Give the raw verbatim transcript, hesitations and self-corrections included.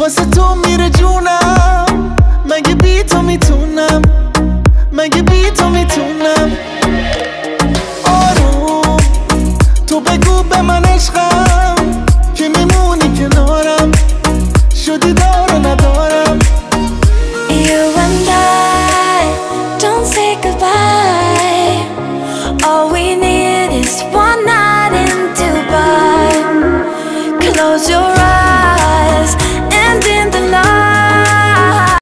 واسه تو میره جونم، مگه بی تو میتونم، مگه بی تو میتونم. آروم تو بگو به من عشقم که میمونی کنارم، شدی دار